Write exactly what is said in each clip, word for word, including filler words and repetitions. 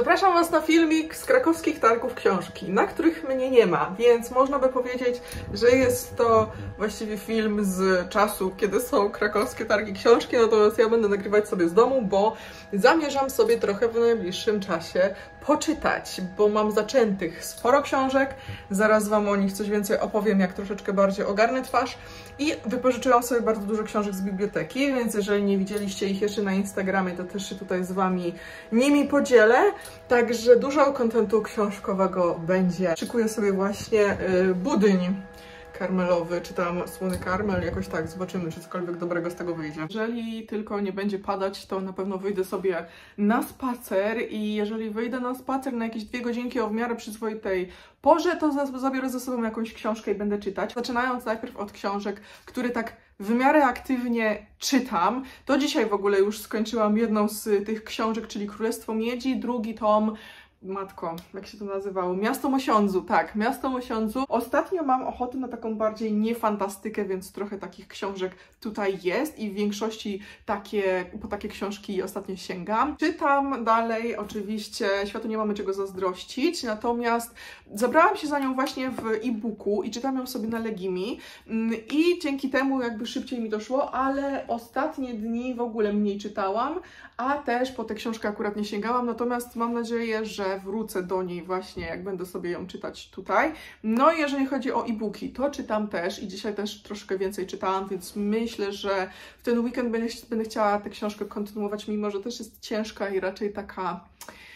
Zapraszam Was na filmik z krakowskich targów książki, na których mnie nie ma, więc można by powiedzieć, że jest to właściwie film z czasu, kiedy są krakowskie targi książki, natomiast ja będę nagrywać sobie z domu, bo zamierzam sobie trochę w najbliższym czasie poczytać, bo mam zaczętych sporo książek, zaraz Wam o nich coś więcej opowiem, jak troszeczkę bardziej ogarnę twarz i wypożyczyłam sobie bardzo dużo książek z biblioteki, więc jeżeli nie widzieliście ich jeszcze na Instagramie, to też się tutaj z Wami nimi podzielę, także dużo kontentu książkowego będzie. Szykuję sobie właśnie yy, budyń karmelowy, czy tam słony karmel, jakoś tak, zobaczymy, czy cokolwiek dobrego z tego wyjdzie. Jeżeli tylko nie będzie padać, to na pewno wyjdę sobie na spacer i jeżeli wyjdę na spacer na jakieś dwie godzinki o w miarę przyzwoitej porze, to zabiorę ze sobą jakąś książkę i będę czytać. Zaczynając najpierw od książek, które tak w miarę aktywnie czytam, to dzisiaj w ogóle już skończyłam jedną z tych książek, czyli Królestwo Miedzi, drugi tom, matko, jak się to nazywało? Miasto Mosiądzu, tak, Miasto Mosiądzu. Ostatnio mam ochotę na taką bardziej niefantastykę, więc trochę takich książek tutaj jest i w większości takie, po takie książki ostatnio sięgam. Czytam dalej, oczywiście, Światu nie mamy czego zazdrościć, natomiast zabrałam się za nią właśnie w e-booku i czytam ją sobie na Legimi i dzięki temu jakby szybciej mi to szło, ale ostatnie dni w ogóle mniej czytałam, a też po tę książkę akurat nie sięgałam, natomiast mam nadzieję, że wrócę do niej właśnie, jak będę sobie ją czytać tutaj. No i jeżeli chodzi o e-booki, to czytam też i dzisiaj też troszkę więcej czytałam, więc myślę, że w ten weekend będę, będę chciała tę książkę kontynuować, mimo że też jest ciężka i raczej taka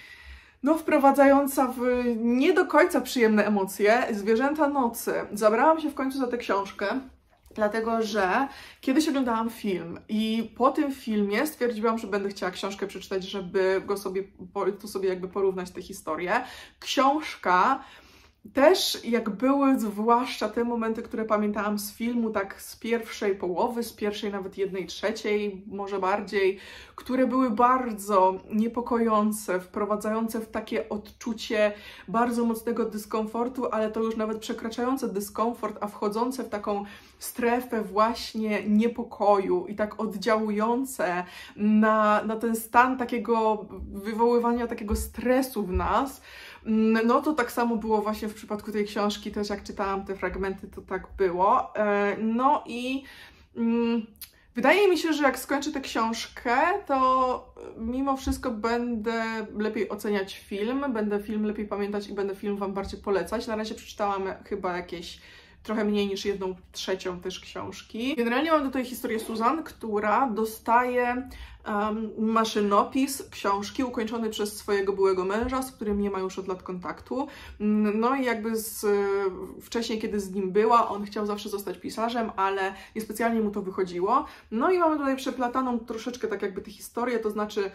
no wprowadzająca w nie do końca przyjemne emocje. Zwierzęta nocy. Zabrałam się w końcu za tę książkę, dlatego że kiedyś oglądałam film i po tym filmie stwierdziłam, że będę chciała książkę przeczytać, żeby go sobie, tu sobie jakby porównać tę historię. Książka też, jak były zwłaszcza te momenty, które pamiętałam z filmu, tak z pierwszej połowy, z pierwszej nawet jednej trzeciej, może bardziej, które były bardzo niepokojące, wprowadzające w takie odczucie bardzo mocnego dyskomfortu, ale to już nawet przekraczające dyskomfort, a wchodzące w taką strefę właśnie niepokoju i tak oddziałujące na, na ten stan takiego wywoływania takiego stresu w nas. No to tak samo było właśnie w przypadku tej książki, też jak czytałam te fragmenty, to tak było. No i mm, wydaje mi się, że jak skończę tę książkę, to mimo wszystko będę lepiej oceniać film, będę film lepiej pamiętać i będę film Wam bardziej polecać. Na razie przeczytałam chyba jakieś trochę mniej niż jedną trzecią też książki. Generalnie mam tutaj historię Susan, która dostaje um, maszynopis książki ukończony przez swojego byłego męża, z którym nie ma już od lat kontaktu. No i jakby z, wcześniej, kiedy z nim była, on chciał zawsze zostać pisarzem, ale niespecjalnie mu to wychodziło. No i mamy tutaj przeplataną troszeczkę tak jakby tę historię, to znaczy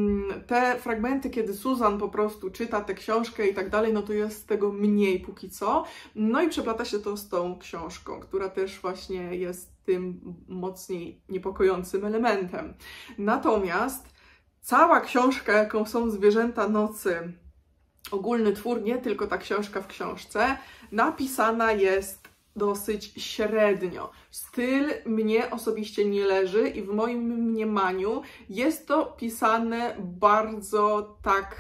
te fragmenty, kiedy Susan po prostu czyta tę książkę i tak dalej, no to jest tego mniej póki co. No i przeplata się to z tą książką, która też właśnie jest tym mocniej niepokojącym elementem. Natomiast cała książka, jaką są Zwierzęta nocy, ogólny twór, nie tylko ta książka w książce, napisana jest dosyć średnio. Styl mnie osobiście nie leży i w moim mniemaniu jest to pisane bardzo tak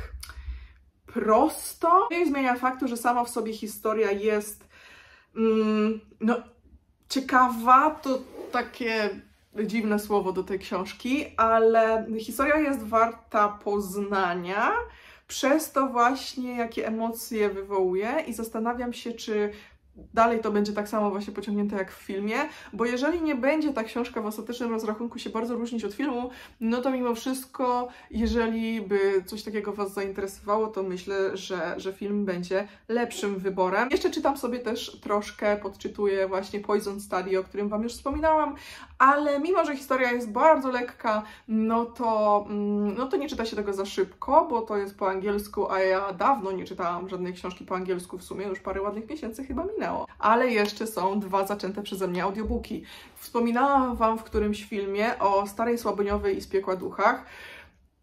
prosto. Nie zmienia faktu, że sama w sobie historia jest mm, no, ciekawa, to takie dziwne słowo do tej książki, ale historia jest warta poznania przez to właśnie, jakie emocje wywołuje i zastanawiam się, czy dalej to będzie tak samo właśnie pociągnięte jak w filmie, bo jeżeli nie będzie ta książka w ostatecznym rozrachunku się bardzo różnić od filmu, no to mimo wszystko, jeżeli by coś takiego Was zainteresowało, to myślę, że, że film będzie lepszym wyborem. Jeszcze czytam sobie też troszkę, podczytuję właśnie Poison Study, o którym Wam już wspominałam, ale mimo, że historia jest bardzo lekka, no to, no to nie czyta się tego za szybko, bo to jest po angielsku, a ja dawno nie czytałam żadnej książki po angielsku, w sumie już parę ładnych miesięcy chyba minęło. Ale jeszcze są dwa zaczęte przeze mnie audiobooki. Wspominałam Wam w którymś filmie o Starej Słaboniowej i Z piekła duchach.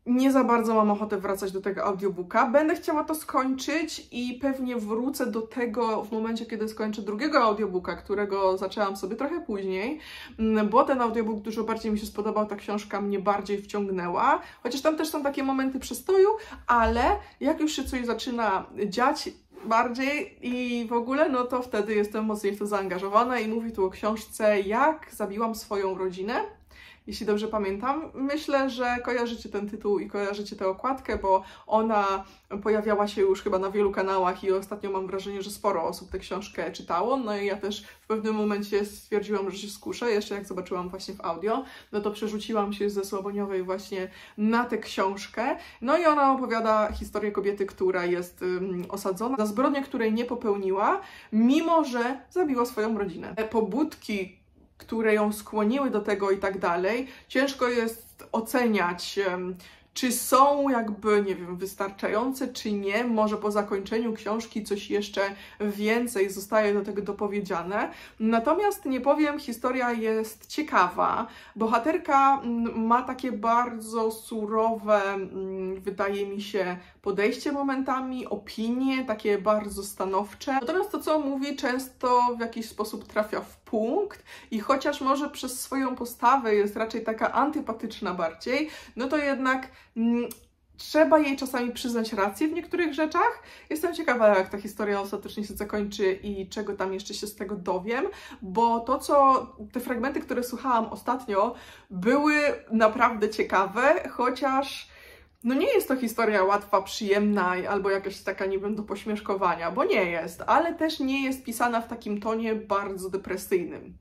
nie za bardzo mam ochotę wracać do tego audiobooka. Będę chciała to skończyć i pewnie wrócę do tego w momencie, kiedy skończę drugiego audiobooka, którego zaczęłam sobie trochę później, bo ten audiobook dużo bardziej mi się spodobał, ta książka mnie bardziej wciągnęła, chociaż tam też są takie momenty przestoju, ale jak już się coś zaczyna dziać bardziej i w ogóle, no to wtedy jestem mocniej w to zaangażowana i mówi tu o książce Jak zabiłam swoją rodzinę. Jeśli dobrze pamiętam, myślę, że kojarzycie ten tytuł i kojarzycie tę okładkę, bo ona pojawiała się już chyba na wielu kanałach i ostatnio mam wrażenie, że sporo osób tę książkę czytało. No i ja też w pewnym momencie stwierdziłam, że się skuszę, jeszcze jak zobaczyłam właśnie w audio, no to przerzuciłam się ze Słaboniowej właśnie na tę książkę. No i ona opowiada historię kobiety, która jest um, osadzona za zbrodnię, której nie popełniła, mimo że zabiła swoją rodzinę. Pobudki, które ją skłoniły do tego i tak dalej, ciężko jest oceniać, czy są jakby, nie wiem, wystarczające, czy nie. Może po zakończeniu książki coś jeszcze więcej zostaje do tego dopowiedziane. Natomiast nie powiem, historia jest ciekawa. Bohaterka ma takie bardzo surowe, wydaje mi się, podejście momentami, opinie, takie bardzo stanowcze. Natomiast to, co mówi, często w jakiś sposób trafia w punkt i chociaż może przez swoją postawę jest raczej taka antypatyczna bardziej, no to jednak mm, trzeba jej czasami przyznać rację w niektórych rzeczach. Jestem ciekawa, jak ta historia ostatecznie się zakończy i czego tam jeszcze się z tego dowiem, bo to, co te fragmenty, które słuchałam ostatnio, były naprawdę ciekawe, chociaż no nie jest to historia łatwa, przyjemna albo jakaś taka niby do pośmieszkowania, bo nie jest, ale też nie jest pisana w takim tonie bardzo depresyjnym.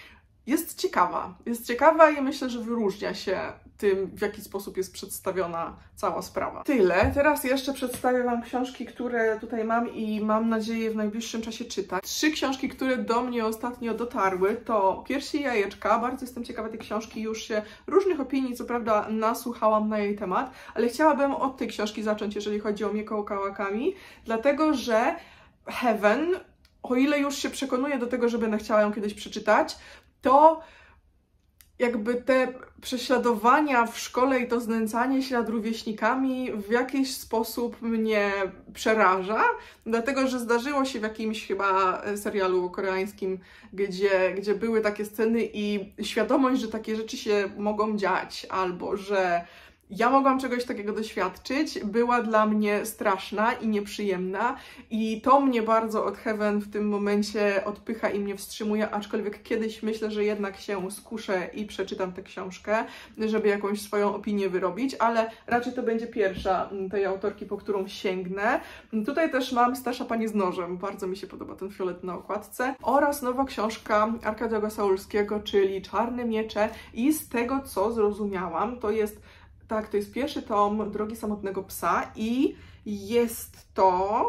Jest ciekawa, jest ciekawa i myślę, że wyróżnia się tym, w jaki sposób jest przedstawiona cała sprawa. Tyle. Teraz jeszcze przedstawię Wam książki, które tutaj mam i mam nadzieję w najbliższym czasie czytać. Trzy książki, które do mnie ostatnio dotarły, to Piersi i jajeczka. Bardzo jestem ciekawa tej książki, już się różnych opinii, co prawda, nasłuchałam na jej temat, ale chciałabym od tej książki zacząć, jeżeli chodzi o Mieko Kawakami, dlatego że Heaven, o ile już się przekonuję do tego, że będę chciała ją kiedyś przeczytać, to jakby te prześladowania w szkole i to znęcanie się nad rówieśnikami w jakiś sposób mnie przeraża, dlatego że zdarzyło się w jakimś chyba serialu koreańskim, gdzie, gdzie były takie sceny i świadomość, że takie rzeczy się mogą dziać, albo że ja mogłam czegoś takiego doświadczyć, była dla mnie straszna i nieprzyjemna i to mnie bardzo od Heaven w tym momencie odpycha i mnie wstrzymuje, aczkolwiek kiedyś myślę, że jednak się skuszę i przeczytam tę książkę, żeby jakąś swoją opinię wyrobić, ale raczej to będzie pierwsza tej autorki, po którą sięgnę. Tutaj też mam Stasza Pani z nożem, bardzo mi się podoba ten fiolet na okładce, oraz nowa książka Arkadiego Saulskiego, czyli Czarne miecze i z tego, co zrozumiałam, to jest Tak, to jest pierwszy tom Drogi samotnego psa i jest to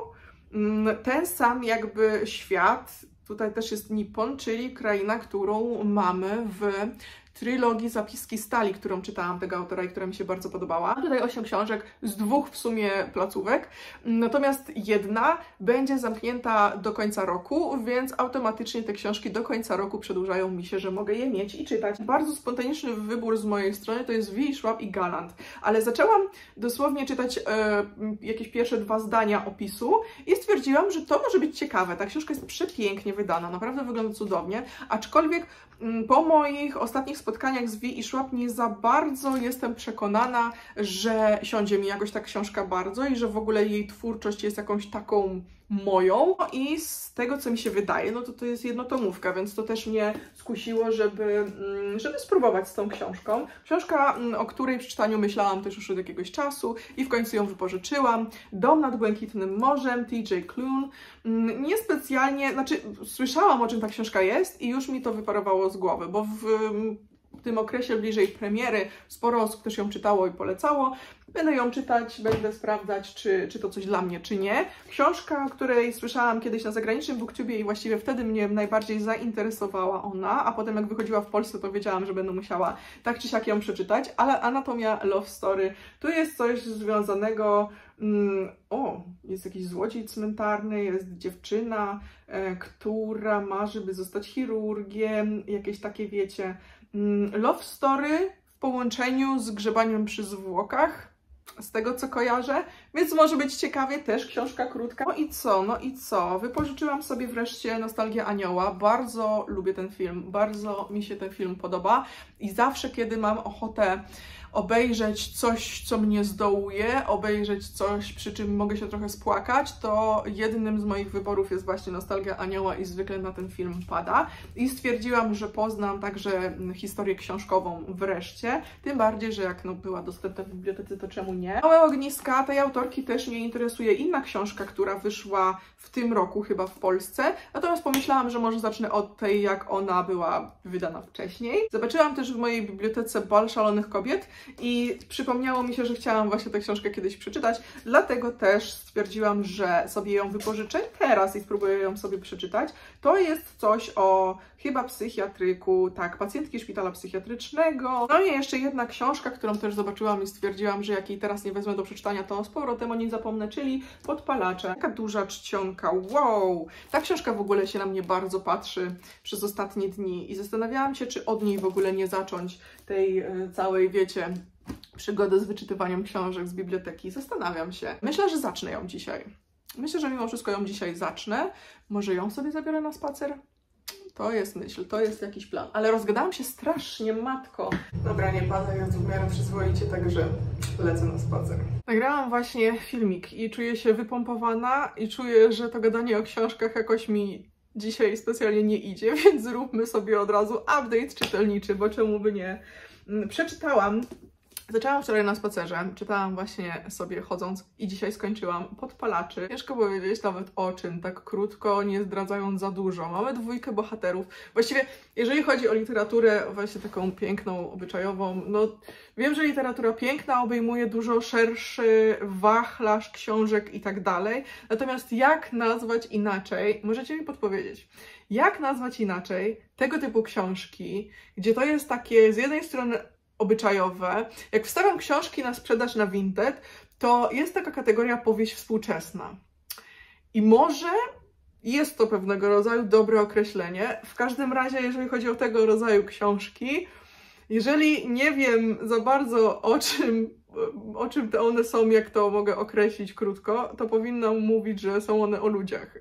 ten sam jakby świat, tutaj też jest Nippon, czyli kraina, którą mamy w trylogii Zapiski Stali, którą czytałam tego autora i która mi się bardzo podobała. Mam tutaj osiem książek z dwóch w sumie placówek, natomiast jedna będzie zamknięta do końca roku, więc automatycznie te książki do końca roku przedłużają mi się, że mogę je mieć i czytać. Bardzo spontaniczny wybór z mojej strony to jest Wi, Schwab i Galland, ale zaczęłam dosłownie czytać e, jakieś pierwsze dwa zdania opisu i stwierdziłam, że to może być ciekawe. Ta książka jest przepięknie wydana, naprawdę wygląda cudownie, aczkolwiek m, po moich ostatnich spotkaniach z Wi i Schwab nie za bardzo jestem przekonana, że siądzie mi jakoś ta książka bardzo i że w ogóle jej twórczość jest jakąś taką moją i z tego, co mi się wydaje, no to to jest jednotomówka, więc to też mnie skusiło, żeby, żeby spróbować z tą książką. Książka, o której przeczytaniu myślałam też już od jakiegoś czasu i w końcu ją wypożyczyłam. Dom nad Błękitnym Morzem, T J Klune. Niespecjalnie, znaczy słyszałam, o czym ta książka jest i już mi to wyparowało z głowy, bo w W tym okresie bliżej premiery sporo osób też ją czytało i polecało. Będę ją czytać, będę sprawdzać, czy, czy to coś dla mnie, czy nie. Książka, o której słyszałam kiedyś na zagranicznym booktubie i właściwie wtedy mnie najbardziej zainteresowała ona, a potem jak wychodziła w Polsce, to wiedziałam, że będę musiała tak czy siak ją przeczytać, ale Anatomia Love Story. Tu jest coś związanego... Mm, o, jest jakiś złodziej cmentarny, jest dziewczyna, e, która marzy, by zostać chirurgiem, jakieś takie, wiecie... Love story w połączeniu z grzebaniem przy zwłokach. z tego co kojarzę, więc może być ciekawie, też książka krótka. No i co, no i co? Wypożyczyłam sobie wreszcie Nostalgię Anioła. Bardzo lubię ten film, bardzo mi się ten film podoba i zawsze, kiedy mam ochotę obejrzeć coś, co mnie zdołuje, obejrzeć coś, przy czym mogę się trochę spłakać, to jednym z moich wyborów jest właśnie Nostalgia Anioła i zwykle na ten film pada. I stwierdziłam, że poznam także historię książkową wreszcie, tym bardziej, że jak no, była dostępna w bibliotece, to czemu nie? Małe ogniska, tej autorki też mnie interesuje inna książka, która wyszła w tym roku chyba w Polsce, natomiast pomyślałam, że może zacznę od tej, jak ona była wydana wcześniej. Zobaczyłam też w mojej bibliotece Bal Szalonych Kobiet i przypomniało mi się, że chciałam właśnie tę książkę kiedyś przeczytać, dlatego też stwierdziłam, że sobie ją wypożyczę teraz i spróbuję ją sobie przeczytać. To jest coś o chyba psychiatryku, tak, pacjentki szpitala psychiatrycznego. No i jeszcze jedna książka, którą też zobaczyłam i stwierdziłam, że jak jej teraz nie wezmę do przeczytania, to z powrotem o niej zapomnę, czyli Podpalacze. Taka duża czcionka, wow! Ta książka w ogóle się na mnie bardzo patrzy przez ostatnie dni i zastanawiałam się, czy od niej w ogóle nie zacząć tej y, całej, wiecie, przygody z wyczytywaniem książek z biblioteki. Zastanawiam się. Myślę, że zacznę ją dzisiaj. Myślę, że mimo wszystko ją dzisiaj zacznę. Może ją sobie zabiorę na spacer? To jest myśl, to jest jakiś plan. Ale rozgadałam się strasznie, matko. Dobra, nie pada, jest w miarę przyzwoicie, także lecę na spacer. Nagrałam właśnie filmik i czuję się wypompowana i czuję, że to gadanie o książkach jakoś mi dzisiaj specjalnie nie idzie, więc zróbmy sobie od razu update czytelniczy, bo czemu by nie. Przeczytałam, zaczęłam wczoraj na spacerze, czytałam właśnie sobie chodząc i dzisiaj skończyłam Podpalaczy. Ciężko powiedzieć nawet o czym, tak krótko, nie zdradzając za dużo. Mamy dwójkę bohaterów. Właściwie, jeżeli chodzi o literaturę właśnie taką piękną, obyczajową, no wiem, że literatura piękna obejmuje dużo szerszy wachlarz książek i tak dalej. Natomiast jak nazwać inaczej, możecie mi podpowiedzieć, jak nazwać inaczej tego typu książki, gdzie to jest takie z jednej strony obyczajowe. Jak wstawiam książki na sprzedaż na Vinted, to jest taka kategoria powieść współczesna. I może jest to pewnego rodzaju dobre określenie. W każdym razie, jeżeli chodzi o tego rodzaju książki, jeżeli nie wiem za bardzo o czym, o czym te one są, jak to mogę określić krótko, to powinnam mówić, że są one o ludziach.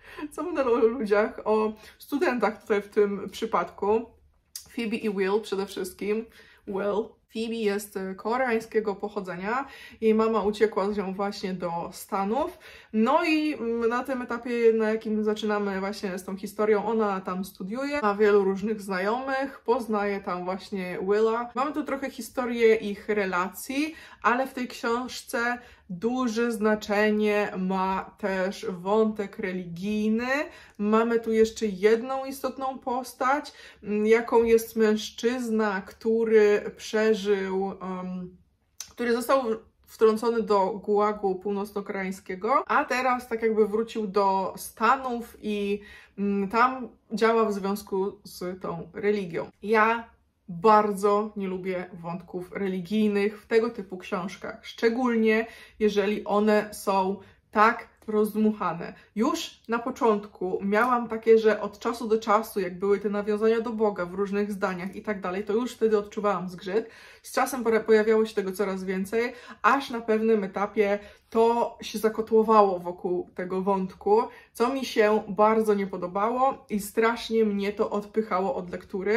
Są one o ludziach, o studentach tutaj w tym przypadku. Phoebe i Will przede wszystkim. Will. Phoebe jest koreańskiego pochodzenia, jej mama uciekła z nią właśnie do Stanów, no i na tym etapie, na jakim zaczynamy właśnie z tą historią, ona tam studiuje, ma wielu różnych znajomych, poznaje tam właśnie Willa. Mamy tu trochę historię ich relacji, ale w tej książce duże znaczenie ma też wątek religijny. Mamy tu jeszcze jedną istotną postać, jaką jest mężczyzna, który przeżył, um, który został wtrącony do gułagu północno-koreańskiego, a teraz tak jakby wrócił do Stanów i um, tam działa w związku z tą religią. Ja bardzo nie lubię wątków religijnych w tego typu książkach, szczególnie jeżeli one są tak rozdmuchane. Już na początku miałam takie, że od czasu do czasu, jak były te nawiązania do Boga w różnych zdaniach i tak dalej, to już wtedy odczuwałam zgrzyt. Z czasem pojawiało się tego coraz więcej, aż na pewnym etapie to się zakotłowało wokół tego wątku, co mi się bardzo nie podobało i strasznie mnie to odpychało od lektury.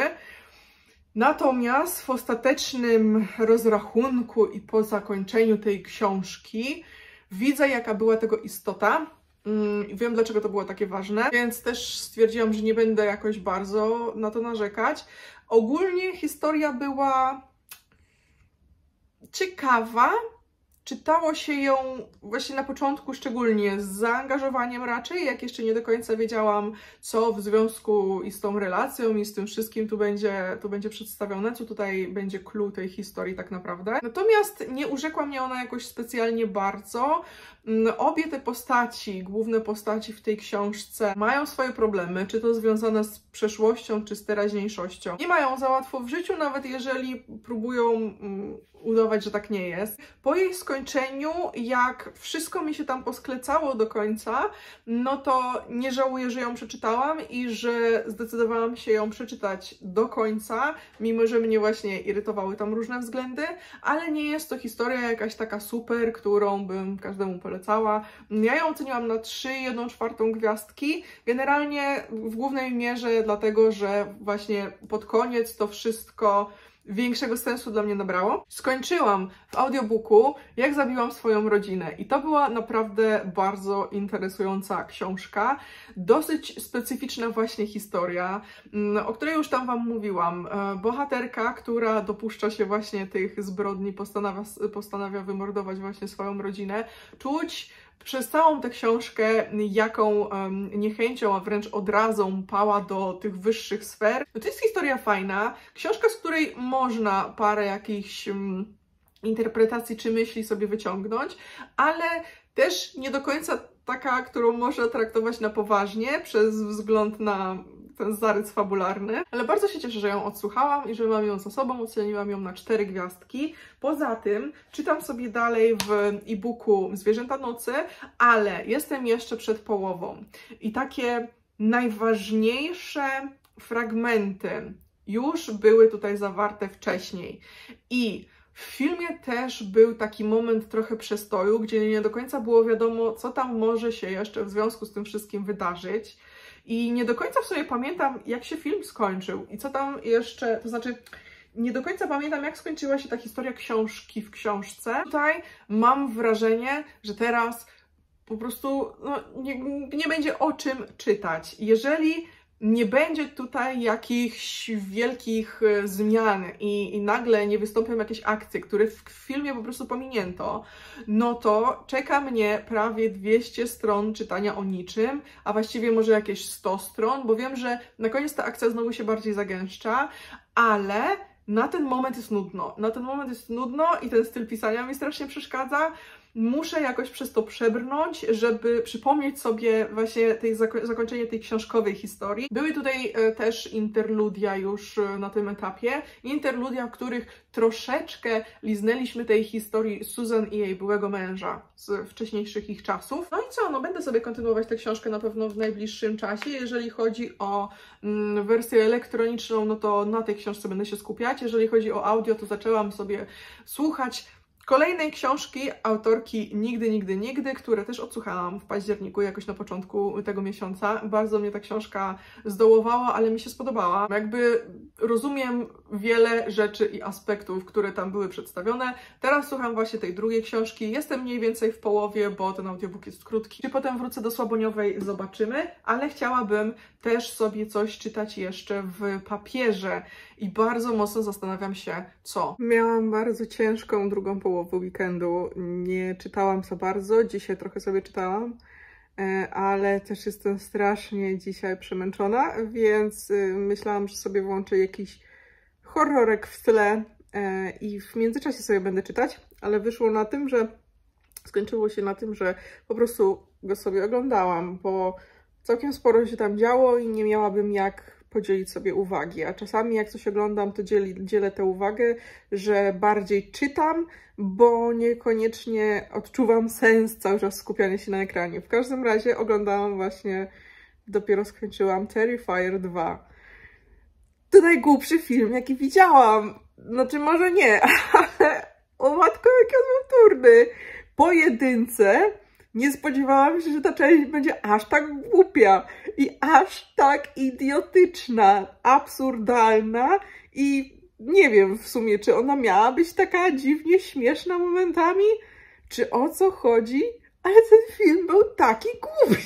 Natomiast w ostatecznym rozrachunku i po zakończeniu tej książki widzę, jaka była tego istota. Wiem, dlaczego to było takie ważne, więc też stwierdziłam, że nie będę jakoś bardzo na to narzekać. Ogólnie historia była ciekawa. Czytało się ją właśnie na początku szczególnie z zaangażowaniem raczej, jak jeszcze nie do końca wiedziałam, co w związku i z tą relacją i z tym wszystkim tu będzie, tu będzie przedstawione, co tutaj będzie clue tej historii tak naprawdę. Natomiast nie urzekła mnie ona jakoś specjalnie bardzo. Obie te postaci, główne postaci w tej książce mają swoje problemy, czy to związane z przeszłością, czy z teraźniejszością. Nie mają za łatwo w życiu, nawet jeżeli próbują udawać, że tak nie jest. Po jej skończeniu skończeniu, jak wszystko mi się tam posklecało do końca, no to nie żałuję, że ją przeczytałam i że zdecydowałam się ją przeczytać do końca, mimo że mnie właśnie irytowały tam różne względy, ale nie jest to historia jakaś taka super, którą bym każdemu polecała. Ja ją oceniłam na trzy i jedną czwartą gwiazdki, generalnie w głównej mierze dlatego, że właśnie pod koniec to wszystko większego sensu dla mnie nabrało. Skończyłam w audiobooku Jak zabiłam swoją rodzinę i to była naprawdę bardzo interesująca książka. Dosyć specyficzna właśnie historia, o której już tam Wam mówiłam. Bohaterka, która dopuszcza się właśnie tych zbrodni, postanawia, postanawia wymordować właśnie swoją rodzinę. Czuć przez całą tę książkę, jaką um, niechęcią, a wręcz odrazą pała do tych wyższych sfer. No to jest historia fajna, książka, z której można parę jakichś um, interpretacji czy myśli sobie wyciągnąć, ale też nie do końca taka, którą można traktować na poważnie przez wzgląd na ten zarys fabularny, ale bardzo się cieszę, że ją odsłuchałam i że mam ją za sobą, oceniłam ją na cztery gwiazdki. Poza tym czytam sobie dalej w e-booku Zwierzęta nocy, ale jestem jeszcze przed połową i takie najważniejsze fragmenty już były tutaj zawarte wcześniej i w filmie też był taki moment trochę przestoju, gdzie nie do końca było wiadomo, co tam może się jeszcze w związku z tym wszystkim wydarzyć. I nie do końca w sobie pamiętam, jak się film skończył i co tam jeszcze, to znaczy nie do końca pamiętam, jak skończyła się ta historia książki w książce. Tutaj mam wrażenie, że teraz po prostu no, nie, nie będzie o czym czytać. Jeżeli nie będzie tutaj jakichś wielkich zmian i, i nagle nie wystąpią jakieś akcje, które w filmie po prostu pominięto, no to czeka mnie prawie dwieście stron czytania o niczym, a właściwie może jakieś sto stron, bo wiem, że na koniec ta akcja znowu się bardziej zagęszcza, ale na ten moment jest nudno. Na ten moment jest nudno i ten styl pisania mi strasznie przeszkadza. Muszę jakoś przez to przebrnąć, żeby przypomnieć sobie właśnie tej zako zakończenie tej książkowej historii. Były tutaj e, też interludia już e, na tym etapie. Interludia, w których troszeczkę liznęliśmy tej historii Susan i jej byłego męża z wcześniejszych ich czasów. No i co? No będę sobie kontynuować tę książkę na pewno w najbliższym czasie. Jeżeli chodzi o mm, wersję elektroniczną, no to na tej książce będę się skupiać. Jeżeli chodzi o audio, to zaczęłam sobie słuchać kolejnej książki autorki Nigdy, Nigdy, Nigdy, które też odsłuchałam w październiku, jakoś na początku tego miesiąca. Bardzo mnie ta książka zdołowała, ale mi się spodobała. Jakby rozumiem wiele rzeczy i aspektów, które tam były przedstawione. Teraz słucham właśnie tej drugiej książki. Jestem mniej więcej w połowie, bo ten audiobook jest krótki. Czy potem wrócę do Słaboniowej, zobaczymy, ale chciałabym też sobie coś czytać jeszcze w papierze i bardzo mocno zastanawiam się, co. Miałam bardzo ciężką drugą połowę weekendu. Nie czytałam za bardzo, dzisiaj trochę sobie czytałam, ale też jestem strasznie dzisiaj przemęczona, więc myślałam, że sobie włączę jakiś horrorek w tle i w międzyczasie sobie będę czytać, ale wyszło na tym, że skończyło się na tym, że po prostu go sobie oglądałam, bo całkiem sporo się tam działo i nie miałabym jak podzielić sobie uwagi, a czasami jak coś oglądam, to dzieli, dzielę tę uwagę, że bardziej czytam, bo niekoniecznie odczuwam sens cały czas skupiania się na ekranie. W każdym razie oglądałam właśnie, dopiero skończyłam Terrifier dwa. To najgłupszy film, jaki widziałam. Znaczy może nie, ale o matko, jaki on był turny. Po jedynce nie spodziewałam się, że ta część będzie aż tak głupia i aż tak idiotyczna, absurdalna i nie wiem w sumie, czy ona miała być taka dziwnie śmieszna momentami, czy o co chodzi, ale ten film był taki głupi.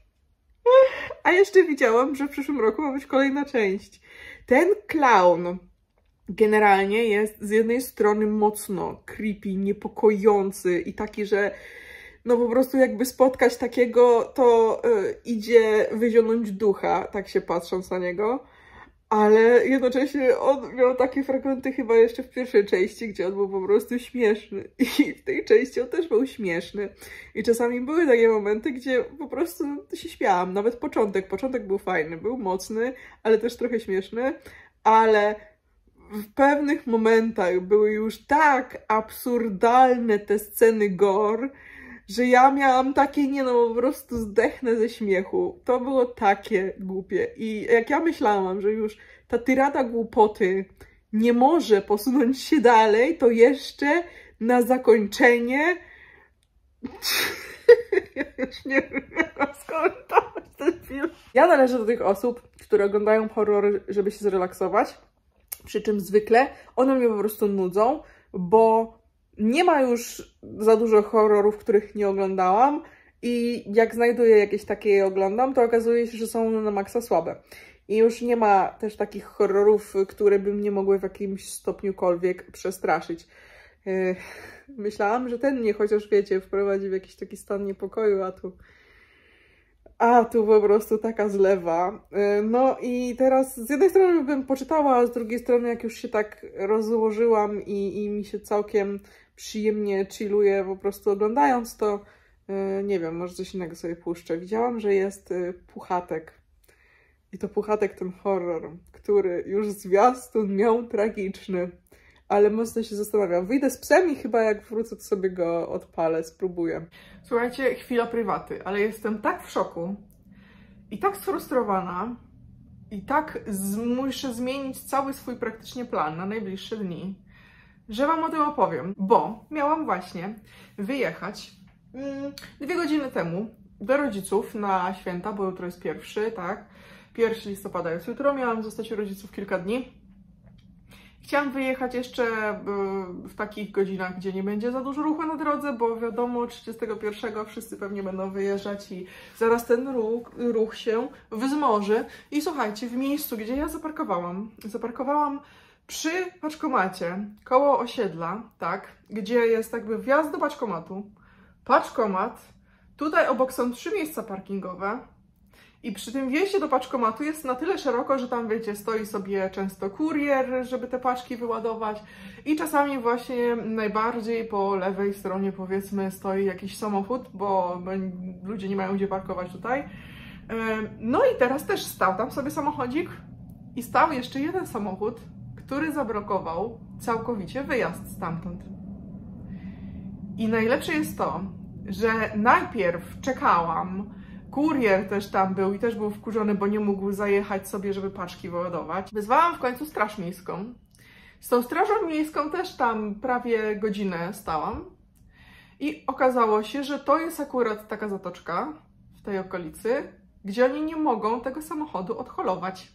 A jeszcze widziałam, że w przyszłym roku ma być kolejna część. Ten clown generalnie jest z jednej strony mocno creepy, niepokojący i taki, że no po prostu jakby spotkać takiego, to y, idzie wyzionąć ducha, tak się patrząc na niego. Ale jednocześnie on miał takie fragmenty chyba jeszcze w pierwszej części, gdzie on był po prostu śmieszny. I w tej części on też był śmieszny. I czasami były takie momenty, gdzie po prostu się śmiałam. Nawet początek. Początek był fajny, był mocny, ale też trochę śmieszny. Ale w pewnych momentach były już tak absurdalne te sceny gore, że ja miałam takie, nie no, po prostu zdechnę ze śmiechu. To było takie głupie. I jak ja myślałam, że już ta tyrada głupoty nie może posunąć się dalej, to jeszcze na zakończenie ja już nie wiem, jak skomentować ten film. Ja należę do tych osób, które oglądają horrory, żeby się zrelaksować, przy czym zwykle one mnie po prostu nudzą, bo nie ma już za dużo horrorów, których nie oglądałam i jak znajduję jakieś takie je oglądam, to okazuje się, że są one na maksa słabe. I już nie ma też takich horrorów, które by mnie mogły w jakimś stopniukolwiek przestraszyć. Yy, myślałam, że ten mnie chociaż, wiecie, wprowadzi w jakiś taki stan niepokoju, a tu... A tu po prostu taka zlewa. Yy, no i teraz z jednej strony bym poczytała, a z drugiej strony jak już się tak rozłożyłam i, i mi się całkiem przyjemnie chilluje po prostu oglądając to, yy, nie wiem, może coś innego sobie puszczę. Widziałam, że jest yy, Puchatek. I to Puchatek ten horror, który już zwiastun miał tragiczny. Ale mocno się zastanawiam. Wyjdę z psem i chyba jak wrócę, to sobie go odpalę, spróbuję. Słuchajcie, chwila prywaty, ale jestem tak w szoku i tak sfrustrowana i tak z muszę zmienić cały swój praktycznie plan na najbliższe dni, że wam o tym opowiem, bo miałam właśnie wyjechać mm, dwie godziny temu do rodziców na święta, bo jutro jest pierwszy, tak? pierwszego listopada jest jutro, miałam zostać u rodziców kilka dni. Chciałam wyjechać jeszcze w takich godzinach, gdzie nie będzie za dużo ruchu na drodze, bo wiadomo, trzydziestego pierwszego wszyscy pewnie będą wyjeżdżać i zaraz ten ruch, ruch się wzmoży. I słuchajcie, w miejscu, gdzie ja zaparkowałam, zaparkowałam przy paczkomacie, koło osiedla, tak, gdzie jest jakby wjazd do paczkomatu, paczkomat, tutaj obok są trzy miejsca parkingowe. I przy tym wjeździe do paczkomatu jest na tyle szeroko, że tam, wiecie, stoi sobie często kurier, żeby te paczki wyładować. I czasami właśnie najbardziej po lewej stronie, powiedzmy, stoi jakiś samochód, bo ludzie nie mają gdzie parkować tutaj. No i teraz też stał tam sobie samochodzik i stał jeszcze jeden samochód, który zablokował całkowicie wyjazd stamtąd. I najlepsze jest to, że najpierw czekałam, kurier też tam był i też był wkurzony, bo nie mógł zajechać sobie, żeby paczki wyładować. Wezwałam w końcu straż miejską. Z tą strażą miejską też tam prawie godzinę stałam. I okazało się, że to jest akurat taka zatoczka w tej okolicy, gdzie oni nie mogą tego samochodu odholować.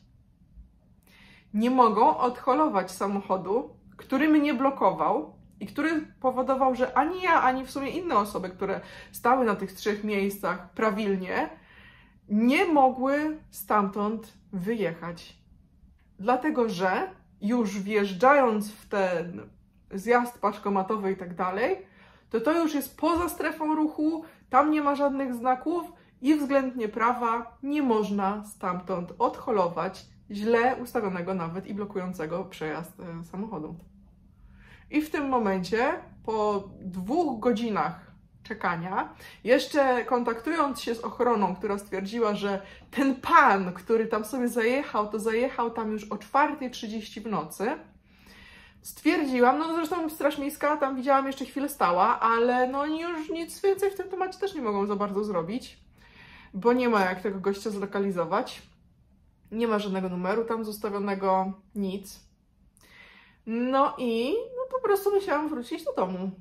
Nie mogą odholować samochodu, który mnie blokował i który powodował, że ani ja, ani w sumie inne osoby, które stały na tych trzech miejscach prawilnie, nie mogły stamtąd wyjechać. Dlatego, że już wjeżdżając w ten zjazd paczkomatowy i tak dalej, to to już jest poza strefą ruchu, tam nie ma żadnych znaków i względnie prawa nie można stamtąd odholować źle ustawionego nawet i blokującego przejazd samochodu. I w tym momencie, po dwóch godzinach czekania, jeszcze kontaktując się z ochroną, która stwierdziła, że ten pan, który tam sobie zajechał, to zajechał tam już o czwartej trzydzieści w nocy, stwierdziłam, no zresztą Straż Miejska tam widziałam jeszcze chwilę stała, ale no oni już nic więcej w tym temacie też nie mogą za bardzo zrobić, bo nie ma jak tego gościa zlokalizować, nie ma żadnego numeru tam zostawionego, nic. No i no po prostu musiałam wrócić do domu.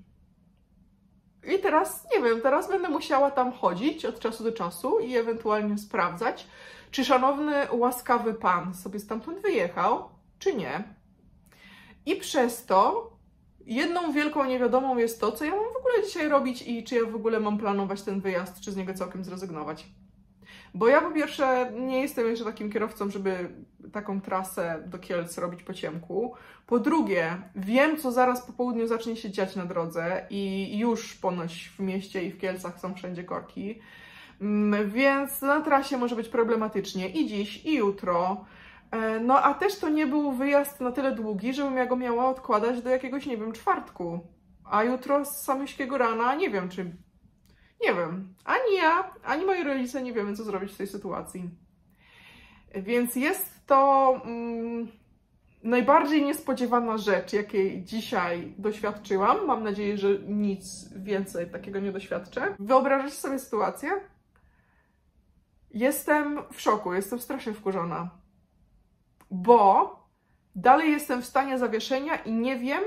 I teraz, nie wiem, teraz będę musiała tam chodzić od czasu do czasu i ewentualnie sprawdzać, czy szanowny, łaskawy pan sobie stamtąd wyjechał, czy nie. I przez to jedną wielką niewiadomą jest to, co ja mam w ogóle dzisiaj robić i czy ja w ogóle mam planować ten wyjazd, czy z niego całkiem zrezygnować. Bo ja po pierwsze nie jestem jeszcze takim kierowcą, żeby taką trasę do Kielc robić po ciemku. Po drugie, wiem, co zaraz po południu zacznie się dziać na drodze i już ponoć w mieście i w Kielcach są wszędzie korki. Więc na trasie może być problematycznie i dziś, i jutro. No a też to nie był wyjazd na tyle długi, żebym ja go miała odkładać do jakiegoś, nie wiem, czwartku. A jutro z samyśkiego rana nie wiem, czy... Nie wiem, ani ja, ani moi rodzice nie wiemy, co zrobić w tej sytuacji. Więc jest to mm, najbardziej niespodziewana rzecz, jakiej dzisiaj doświadczyłam. Mam nadzieję, że nic więcej takiego nie doświadczę. Wyobrażasz sobie sytuację? Jestem w szoku, jestem strasznie wkurzona, bo dalej jestem w stanie zawieszenia i nie wiem,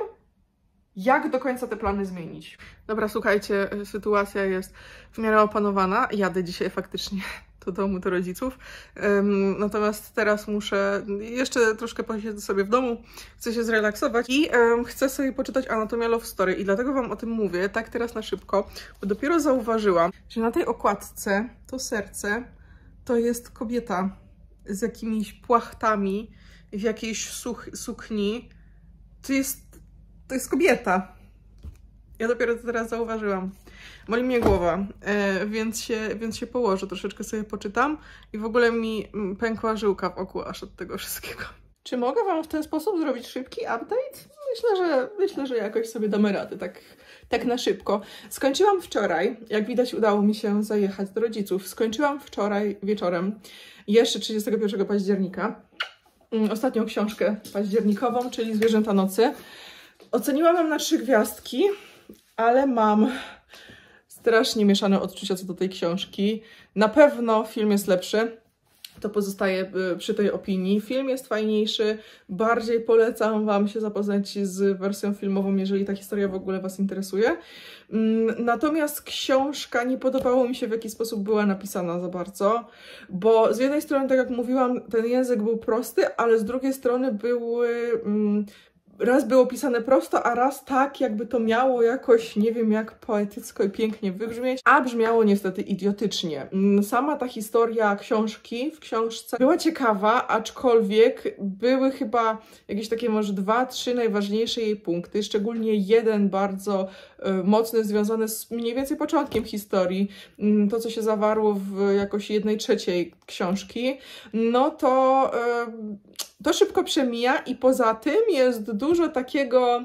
jak do końca te plany zmienić. Dobra, słuchajcie, sytuacja jest w miarę opanowana. Jadę dzisiaj faktycznie do domu, do rodziców. Um, natomiast teraz muszę jeszcze troszkę posiedzieć sobie w domu, chcę się zrelaksować i um, chcę sobie poczytać Anatomia Love Story i dlatego Wam o tym mówię, tak teraz na szybko, bo dopiero zauważyłam, że na tej okładce to serce to jest kobieta z jakimiś płachtami w jakiejś such sukni. To jest, to jest kobieta. Ja dopiero to teraz zauważyłam. Boli mnie głowa, e, więc, się, więc się położę, troszeczkę sobie poczytam i w ogóle mi pękła żyłka w oku aż od tego wszystkiego. Czy mogę Wam w ten sposób zrobić szybki update? Myślę, że, myślę, że jakoś sobie damy radę, tak, tak na szybko. Skończyłam wczoraj, jak widać udało mi się zajechać do rodziców, skończyłam wczoraj wieczorem, jeszcze trzydziestego pierwszego października, ostatnią książkę październikową, czyli Zwierzęta nocy. Oceniłam ją na trzy gwiazdki, ale mam strasznie mieszane odczucia co do tej książki. Na pewno film jest lepszy, to pozostaje przy tej opinii. Film jest fajniejszy, bardziej polecam Wam się zapoznać z wersją filmową, jeżeli ta historia w ogóle Was interesuje. Natomiast książka nie podobało mi się, w jaki sposób była napisana za bardzo, bo z jednej strony, tak jak mówiłam, ten język był prosty, ale z drugiej strony były... Mm, raz było pisane prosto, a raz tak, jakby to miało jakoś, nie wiem jak poetycko i pięknie wybrzmieć, a brzmiało niestety idiotycznie. Sama ta historia książki w książce była ciekawa, aczkolwiek były chyba jakieś takie może dwa, trzy najważniejsze jej punkty, szczególnie jeden bardzo y, mocny, związany z mniej więcej początkiem historii, y, to co się zawarło w jakoś jednej trzeciej książki, no to... Y, To szybko przemija i poza tym jest dużo takiego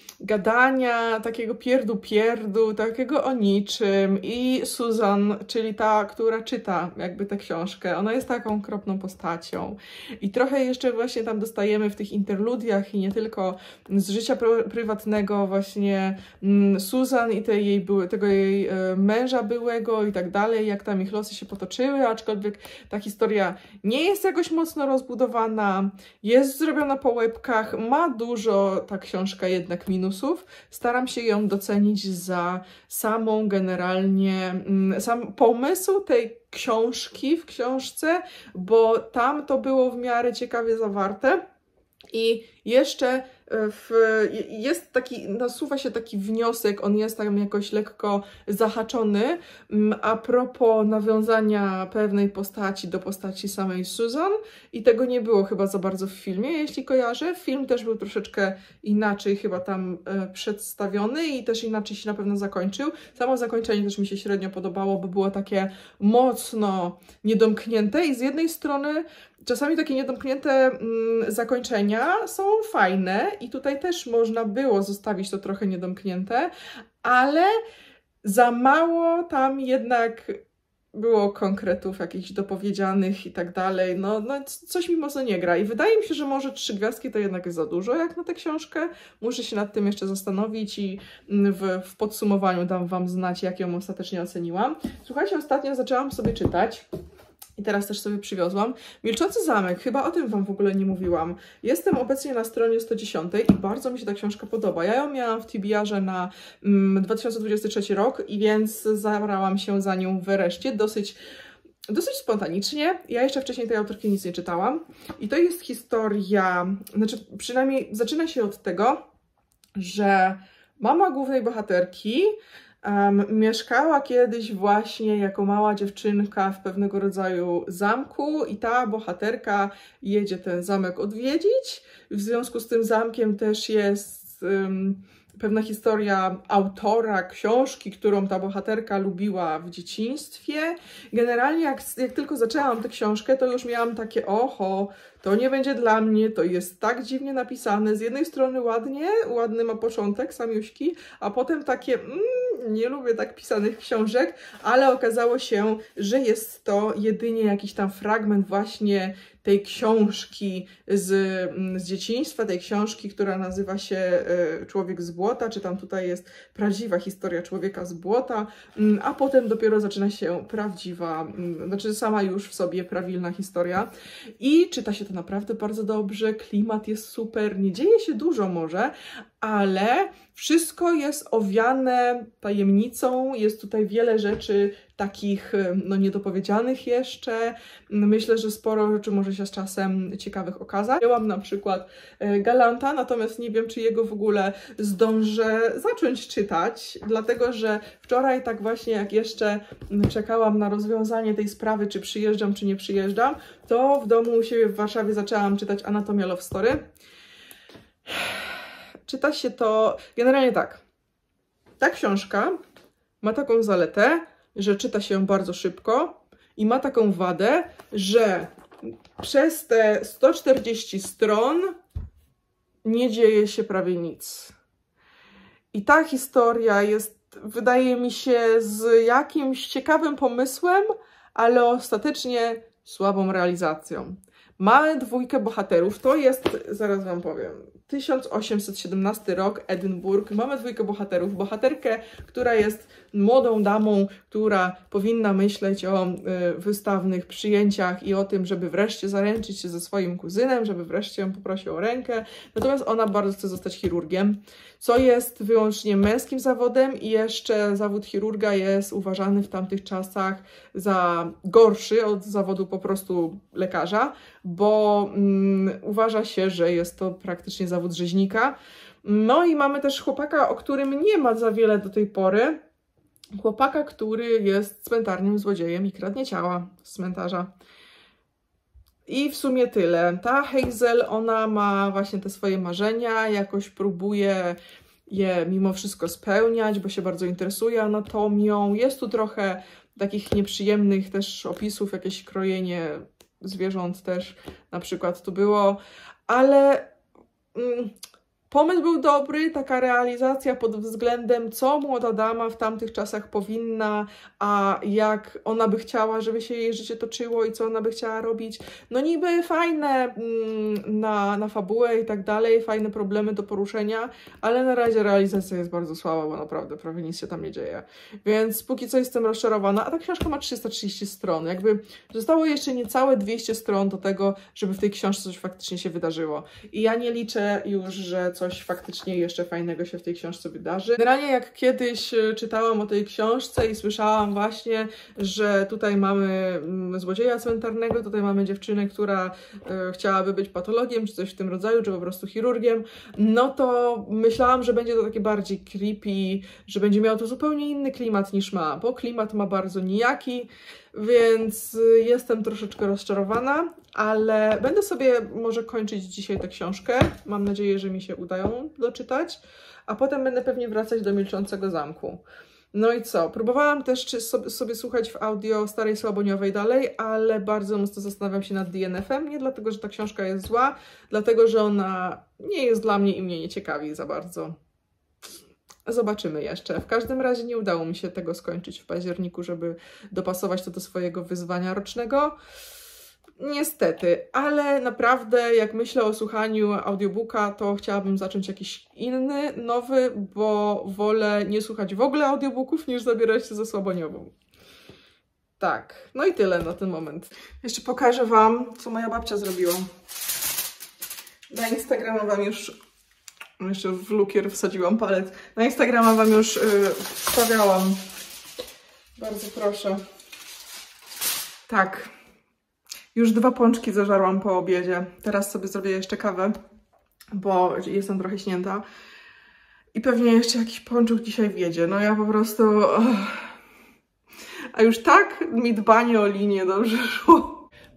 gadania, takiego pierdu-pierdu, takiego o niczym. I Susan, czyli ta, która czyta jakby tę książkę, ona jest taką okropną postacią. I trochę jeszcze właśnie tam dostajemy w tych interludiach i nie tylko z życia prywatnego właśnie Susan i tej jej były, tego jej męża byłego i tak dalej, jak tam ich losy się potoczyły, aczkolwiek ta historia nie jest jakoś mocno rozbudowana, jest zrobiona po łebkach, ma dużo ta książka jednak minusów. Staram się ją docenić za samą generalnie, sam pomysł tej książki w książce, bo tam to było w miarę ciekawie zawarte. I jeszcze w, jest taki, nasuwa się taki wniosek, on jest tam jakoś lekko zahaczony, a propos nawiązania pewnej postaci do postaci samej Susan i tego nie było chyba za bardzo w filmie, jeśli kojarzę. Film też był troszeczkę inaczej chyba tam e, przedstawiony i też inaczej się na pewno zakończył. Samo zakończenie też mi się średnio podobało, bo było takie mocno niedomknięte i z jednej strony czasami takie niedomknięte mm, zakończenia są fajne i tutaj też można było zostawić to trochę niedomknięte, ale za mało tam jednak było konkretów jakichś dopowiedzianych i tak dalej. No, no coś mi mocno nie gra i wydaje mi się, że może trzy gwiazdki to jednak jest za dużo jak na tę książkę. Muszę się nad tym jeszcze zastanowić i w, w podsumowaniu dam Wam znać, jak ją ostatecznie oceniłam. Słuchajcie, ostatnio zaczęłam sobie czytać i teraz też sobie przywiozłam Milczący zamek, chyba o tym Wam w ogóle nie mówiłam. Jestem obecnie na stronie sto dziesięć i bardzo mi się ta książka podoba. Ja ją miałam w T B R-ze na mm, dwa tysiące dwudziesty trzeci rok i więc zabrałam się za nią wreszcie dosyć, dosyć spontanicznie. Ja jeszcze wcześniej tej autorki nic nie czytałam i to jest historia, znaczy przynajmniej zaczyna się od tego, że mama głównej bohaterki Um, mieszkała kiedyś właśnie jako mała dziewczynka w pewnego rodzaju zamku i ta bohaterka jedzie ten zamek odwiedzić. W związku z tym zamkiem też jest um, pewna historia autora książki, którą ta bohaterka lubiła w dzieciństwie. Generalnie jak, jak tylko zaczęłam tę książkę, to już miałam takie oho, to nie będzie dla mnie, to jest tak dziwnie napisane. Z jednej strony ładnie, ładny ma początek, samiuśki, a potem takie mm, nie lubię tak pisanych książek, ale okazało się, że jest to jedynie jakiś tam fragment właśnie tej książki z, z dzieciństwa, tej książki, która nazywa się Człowiek z błota, czy tam tutaj jest prawdziwa historia człowieka z błota, a potem dopiero zaczyna się prawdziwa, znaczy sama już w sobie prawilna historia. I czyta się to naprawdę bardzo dobrze, klimat jest super, nie dzieje się dużo może, ale wszystko jest owiane tajemnicą, jest tutaj wiele rzeczy takich no, niedopowiedzianych jeszcze. Myślę, że sporo rzeczy może się z czasem ciekawych okazać. Miałam na przykład Galanta, natomiast nie wiem, czy jego w ogóle zdążę zacząć czytać, dlatego że wczoraj tak właśnie jak jeszcze czekałam na rozwiązanie tej sprawy, czy przyjeżdżam, czy nie przyjeżdżam, to w domu u siebie w Warszawie zaczęłam czytać Anatomia Love Story. Czyta się to generalnie tak. Ta książka ma taką zaletę, że czyta się bardzo szybko i ma taką wadę, że przez te sto czterdzieści stron nie dzieje się prawie nic. I ta historia jest, wydaje mi się, z jakimś ciekawym pomysłem, ale ostatecznie słabą realizacją. Mamy dwójkę bohaterów, to jest, zaraz wam powiem, tysiąc osiemset siedemnasty rok, Edynburg. Mamy dwójkę bohaterów. Bohaterkę, która jest młodą damą, która powinna myśleć o y, wystawnych przyjęciach i o tym, żeby wreszcie zaręczyć się ze swoim kuzynem, żeby wreszcie ją poprosił o rękę. Natomiast ona bardzo chce zostać chirurgiem, co jest wyłącznie męskim zawodem i jeszcze zawód chirurga jest uważany w tamtych czasach za gorszy od zawodu po prostu lekarza, bo mm, uważa się, że jest to praktycznie zawód rzeźnika. No i mamy też chłopaka, o którym nie ma za wiele do tej pory. Chłopaka, który jest cmentarnym złodziejem i kradnie ciała z cmentarza. I w sumie tyle. Ta Hazel, ona ma właśnie te swoje marzenia, jakoś próbuje je mimo wszystko spełniać, bo się bardzo interesuje anatomią. Jest tu trochę takich nieprzyjemnych też opisów, jakieś krojenie zwierząt też na przykład tu było, ale mm, pomysł był dobry, taka realizacja pod względem, co młoda dama w tamtych czasach powinna, a jak ona by chciała, żeby się jej życie toczyło i co ona by chciała robić. No niby fajne mm, na, na fabułę i tak dalej, fajne problemy do poruszenia, ale na razie realizacja jest bardzo słaba, bo naprawdę prawie nic się tam nie dzieje. Więc póki co jestem rozczarowana, a ta książka ma trzysta trzydzieści stron. Jakby zostało jeszcze niecałe dwieście stron do tego, żeby w tej książce coś faktycznie się wydarzyło. I ja nie liczę już, że coś faktycznie jeszcze fajnego się w tej książce wydarzy. Generalnie jak kiedyś czytałam o tej książce i słyszałam właśnie, że tutaj mamy złodzieja cmentarnego, tutaj mamy dziewczynę, która e, chciałaby być patologiem, czy coś w tym rodzaju, czy po prostu chirurgiem, no to myślałam, że będzie to takie bardziej creepy, że będzie miało to zupełnie inny klimat niż ma, bo klimat ma bardzo nijaki, więc jestem troszeczkę rozczarowana, ale będę sobie może kończyć dzisiaj tę książkę. Mam nadzieję, że mi się uda ją doczytać, a potem będę pewnie wracać do Milczącego Zamku. No i co? Próbowałam też czy sobie, sobie słuchać w audio Starej Słaboniowej dalej, ale bardzo mocno zastanawiam się nad D N F-em. Nie dlatego, że ta książka jest zła, dlatego, że ona nie jest dla mnie i mnie nie ciekawi za bardzo. Zobaczymy jeszcze. W każdym razie nie udało mi się tego skończyć w październiku, żeby dopasować to do swojego wyzwania rocznego. Niestety, ale naprawdę jak myślę o słuchaniu audiobooka, to chciałabym zacząć jakiś inny, nowy, bo wolę nie słuchać w ogóle audiobooków, niż zabierać się ze Słaboniową. Tak, no i tyle na ten moment. Jeszcze pokażę wam, co moja babcia zrobiła. Na Instagrama wam już... Jeszcze w lukier wsadziłam palec. Na Instagrama wam już yy, wstawiałam. Bardzo proszę. Tak. Już dwa pączki zażarłam po obiedzie. Teraz sobie zrobię jeszcze kawę, bo jestem trochę śnięta. I pewnie jeszcze jakiś pączek dzisiaj wjedzie. No ja po prostu... Oh. A już tak mi dbanie o linię dobrze szło.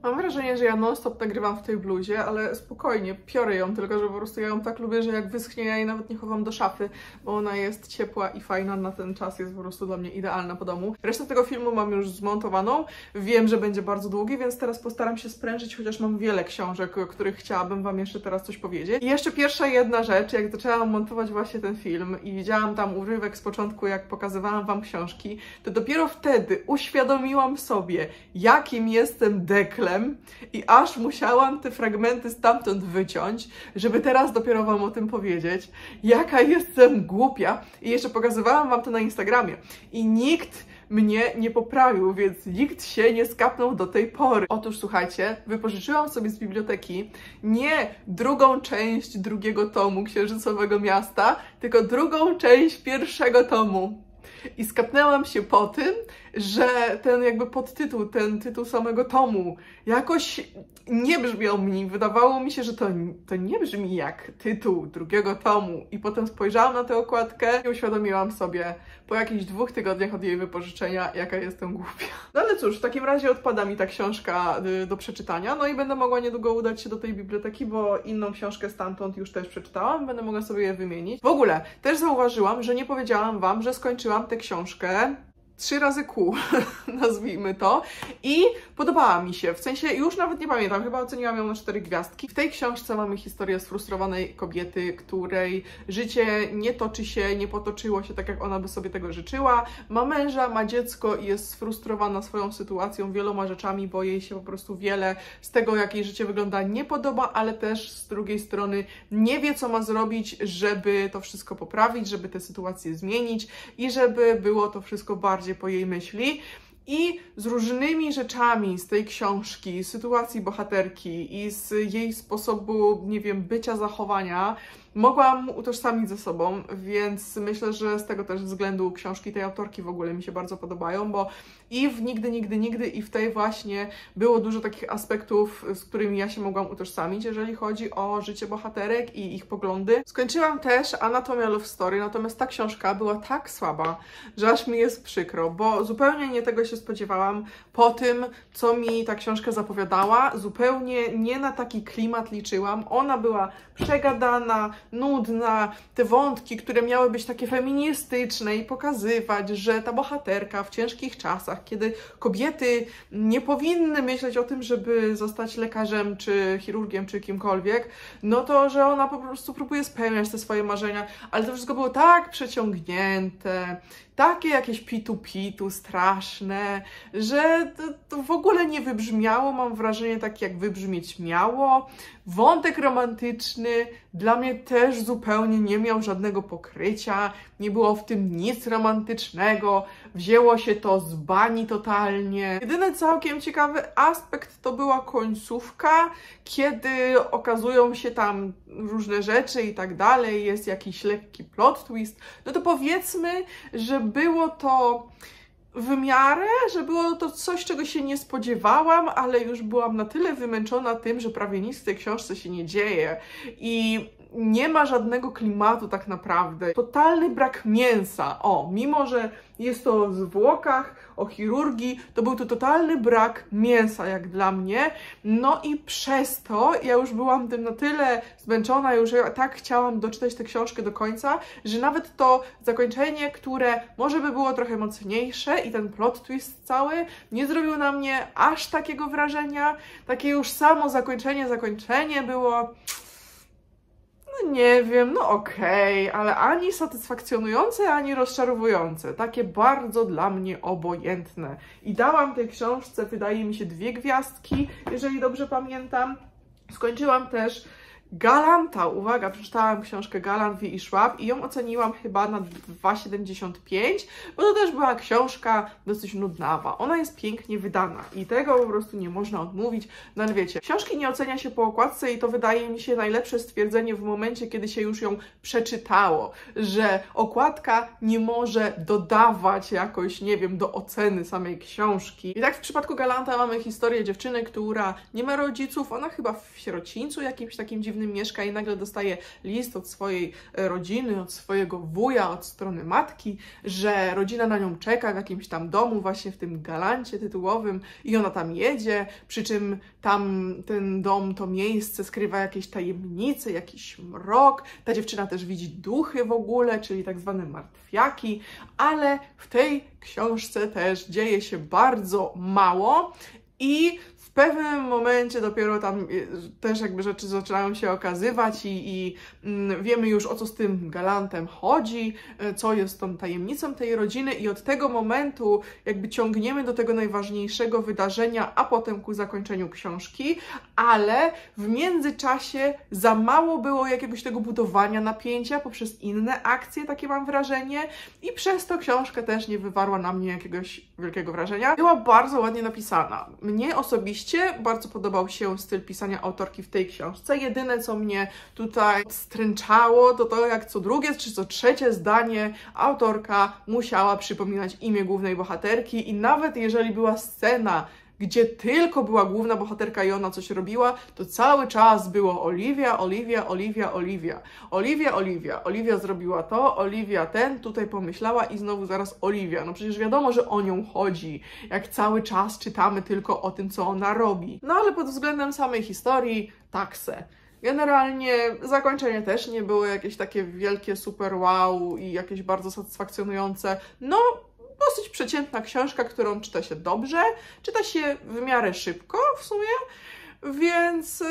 Mam wrażenie, że ja non-stop nagrywam w tej bluzie, ale spokojnie, piorę ją, tylko że po prostu ja ją tak lubię, że jak wyschnie, ja jej nawet nie chowam do szafy, bo ona jest ciepła i fajna na ten czas, jest po prostu dla mnie idealna po domu. Resztę tego filmu mam już zmontowaną, wiem, że będzie bardzo długi, więc teraz postaram się sprężyć, chociaż mam wiele książek, o których chciałabym wam jeszcze teraz coś powiedzieć. I jeszcze pierwsza jedna rzecz, jak zaczęłam montować właśnie ten film i widziałam tam urywek z początku, jak pokazywałam wam książki, to dopiero wtedy uświadomiłam sobie, jakim jestem deklem, i aż musiałam te fragmenty stamtąd wyciąć, żeby teraz dopiero wam o tym powiedzieć, jaka jestem głupia. I jeszcze pokazywałam wam to na Instagramie i nikt mnie nie poprawił, więc nikt się nie skapnął do tej pory. Otóż słuchajcie, wypożyczyłam sobie z biblioteki nie drugą część drugiego tomu Księżycowego Miasta, tylko drugą część pierwszego tomu. I skapnęłam się po tym, że ten jakby podtytuł, ten tytuł samego tomu jakoś nie brzmiał mi. Wydawało mi się, że to, to nie brzmi jak tytuł drugiego tomu. I potem spojrzałam na tę okładkę i uświadomiłam sobie po jakichś dwóch tygodniach od jej wypożyczenia, jaka jestem głupia. No ale cóż, w takim razie odpada mi ta książka do przeczytania, no i będę mogła niedługo udać się do tej biblioteki, bo inną książkę stamtąd już też przeczytałam, będę mogła sobie je wymienić. W ogóle też zauważyłam, że nie powiedziałam wam, że skończyłam tę książkę trzy razy kół, nazwijmy to, i podobała mi się, w sensie już nawet nie pamiętam, chyba oceniłam ją na cztery gwiazdki. W tej książce mamy historię sfrustrowanej kobiety, której życie nie toczy się, nie potoczyło się tak, jak ona by sobie tego życzyła. Ma męża, ma dziecko i jest sfrustrowana swoją sytuacją, wieloma rzeczami, bo jej się po prostu wiele z tego, jak jej życie wygląda, nie podoba, ale też z drugiej strony nie wie, co ma zrobić, żeby to wszystko poprawić, żeby tę sytuację zmienić i żeby było to wszystko bardziej po jej myśli. I z różnymi rzeczami z tej książki, sytuacji bohaterki i z jej sposobu, nie wiem, bycia, zachowania mogłam utożsamić ze sobą, więc myślę, że z tego też względu książki tej autorki w ogóle mi się bardzo podobają, bo i w Nigdy, Nigdy, Nigdy i w tej właśnie było dużo takich aspektów, z którymi ja się mogłam utożsamić, jeżeli chodzi o życie bohaterek i ich poglądy. Skończyłam też Anatomia Love Story, natomiast ta książka była tak słaba, że aż mi jest przykro, bo zupełnie nie tego się spodziewałam po tym, co mi ta książka zapowiadała, zupełnie nie na taki klimat liczyłam. Ona była przegadana, nudna, te wątki, które miały być takie feministyczne i pokazywać, że ta bohaterka w ciężkich czasach, kiedy kobiety nie powinny myśleć o tym, żeby zostać lekarzem, czy chirurgiem, czy kimkolwiek, no to, że ona po prostu próbuje spełniać te swoje marzenia, ale to wszystko było tak przeciągnięte, takie jakieś pitu-pitu straszne, że to, to w ogóle nie wybrzmiało, mam wrażenie, tak jak wybrzmieć miało. Wątek romantyczny dla mnie też zupełnie nie miał żadnego pokrycia, nie było w tym nic romantycznego, wzięło się to z bani totalnie. Jedyny całkiem ciekawy aspekt to była końcówka, kiedy okazują się tam różne rzeczy i tak dalej, jest jakiś lekki plot twist, no to powiedzmy, że było to w miarę, że było to coś, czego się nie spodziewałam, ale już byłam na tyle wymęczona tym, że prawie nic w tej książce się nie dzieje i nie ma żadnego klimatu tak naprawdę. Totalny brak mięsa. O, mimo że jest to o zwłokach, o chirurgii, to był to totalny brak mięsa jak dla mnie. No i przez to ja już byłam tym na tyle zmęczona, już tak chciałam doczytać tę książkę do końca, że nawet to zakończenie, które może by było trochę mocniejsze i ten plot twist cały nie zrobił na mnie aż takiego wrażenia. Takie już samo zakończenie, zakończenie było... No nie wiem, no okej, okay, ale ani satysfakcjonujące, ani rozczarowujące. Takie bardzo dla mnie obojętne. I dałam tej książce, wydaje mi się, dwie gwiazdki, jeżeli dobrze pamiętam. Skończyłam też Galanta, uwaga, przeczytałam książkę Galant, Wie i Schwab i ją oceniłam chyba na dwa siedemdziesiąt pięć, bo to też była książka dosyć nudnawa. Ona jest pięknie wydana i tego po prostu nie można odmówić, no ale wiecie, książki nie ocenia się po okładce i to wydaje mi się najlepsze stwierdzenie w momencie, kiedy się już ją przeczytało, że okładka nie może dodawać jakoś, nie wiem, do oceny samej książki. I tak w przypadku Galanta mamy historię dziewczyny, która nie ma rodziców, ona chyba w sierocińcu jakimś takim dziwnym jednym mieszka i nagle dostaje list od swojej rodziny, od swojego wuja, od strony matki, że rodzina na nią czeka w jakimś tam domu, właśnie w tym Galancie tytułowym i ona tam jedzie, przy czym tam ten dom, to miejsce skrywa jakieś tajemnice, jakiś mrok. Ta dziewczyna też widzi duchy w ogóle, czyli tak zwane martwiaki, ale w tej książce też dzieje się bardzo mało i w pewnym momencie dopiero tam też jakby rzeczy zaczynają się okazywać i, i wiemy już, o co z tym Galantem chodzi, co jest tą tajemnicą tej rodziny i od tego momentu jakby ciągniemy do tego najważniejszego wydarzenia, a potem ku zakończeniu książki, ale w międzyczasie za mało było jakiegoś tego budowania napięcia poprzez inne akcje, takie mam wrażenie, i przez to książka też nie wywarła na mnie jakiegoś wielkiego wrażenia. Była bardzo ładnie napisana. Mnie osobiście bardzo podobał się styl pisania autorki w tej książce. Jedyne, co mnie tutaj stręczało, to to, jak co drugie czy co trzecie zdanie autorka musiała przypominać imię głównej bohaterki i nawet jeżeli była scena, gdzie tylko była główna bohaterka i ona coś robiła, to cały czas było Oliwia, Oliwia, Oliwia, Oliwia. Oliwia, Oliwia. Oliwia zrobiła to, Oliwia ten, tutaj pomyślała i znowu zaraz Oliwia. No przecież wiadomo, że o nią chodzi, jak cały czas czytamy tylko o tym, co ona robi. No ale pod względem samej historii, takse. Generalnie zakończenie też nie było jakieś takie wielkie super wow i jakieś bardzo satysfakcjonujące. No, dosyć przeciętna książka, którą czyta się dobrze, czyta się w miarę szybko w sumie, więc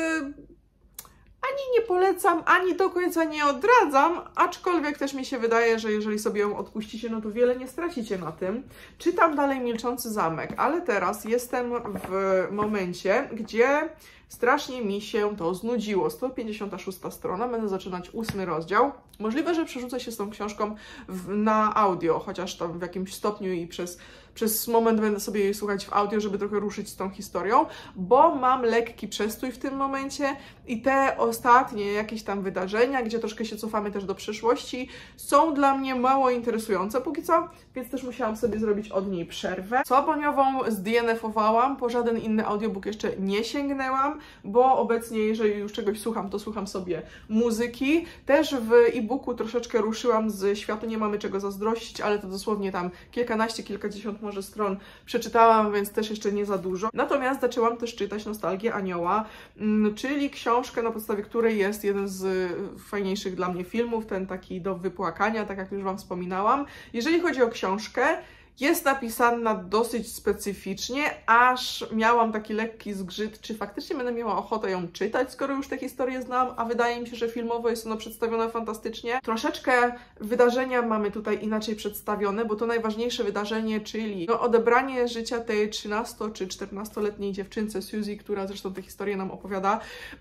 ani nie polecam, ani do końca nie odradzam, aczkolwiek też mi się wydaje, że jeżeli sobie ją odpuścicie, no to wiele nie stracicie na tym. Czytam dalej Milczący Zamek, ale teraz jestem w momencie, gdzie strasznie mi się to znudziło. sto pięćdziesiąta szósta strona, będę zaczynać ósmy rozdział. Możliwe, że przerzucę się z tą książką w, na audio, chociaż tam w jakimś stopniu i przez, przez moment będę sobie jej słuchać w audio, żeby trochę ruszyć z tą historią, bo mam lekki przestój w tym momencie i te ostatnie jakieś tam wydarzenia, gdzie troszkę się cofamy też do przeszłości, są dla mnie mało interesujące póki co, więc też musiałam sobie zrobić od niej przerwę. Słaboniową z D N F-owałam, po żaden inny audiobook jeszcze nie sięgnęłam, bo obecnie, jeżeli już czegoś słucham, to słucham sobie muzyki. Też w e-booku troszeczkę ruszyłam z Światu nie mamy czego zazdrościć, ale to dosłownie tam kilkanaście, kilkadziesiąt może stron przeczytałam, więc też jeszcze nie za dużo. Natomiast zaczęłam też czytać Nostalgię Anioła, czyli książkę, na podstawie której jest jeden z fajniejszych dla mnie filmów, ten taki do wypłakania, tak jak już Wam wspominałam. Jeżeli chodzi o książkę, jest napisana dosyć specyficznie, aż miałam taki lekki zgrzyt, czy faktycznie będę miała ochotę ją czytać, skoro już tę historię znam, a wydaje mi się, że filmowo jest ona przedstawiona fantastycznie. Troszeczkę wydarzenia mamy tutaj inaczej przedstawione, bo to najważniejsze wydarzenie, czyli no, odebranie życia tej trzynasto czy czternastoletniej dziewczynce Suzy, która zresztą tę historię nam opowiada,